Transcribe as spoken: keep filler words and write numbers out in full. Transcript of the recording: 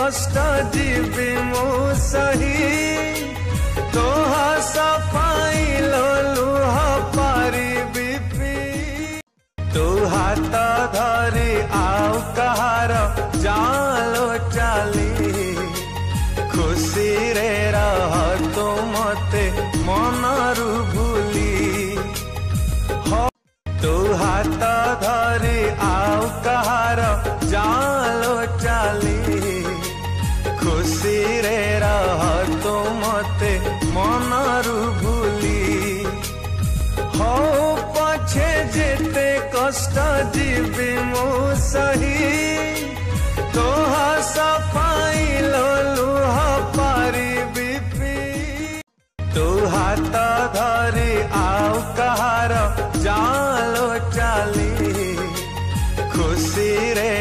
कष्ट जीवी मु सही तो सफाई लुह पारिबी पी तू हाथ धरी आउ कहार जालो चाली खुशी रे रह तू मते मनरु भूली हो तू हाथ धरी आउ कहार जालो चाली खुशी रे रह तू मते मनरु भूली हो पछे जेते कष्ट जीवी मु सही तो सफाई लुह पारिबी पी तू हाथ धरी आउ कहार जालो चाली खुशी रे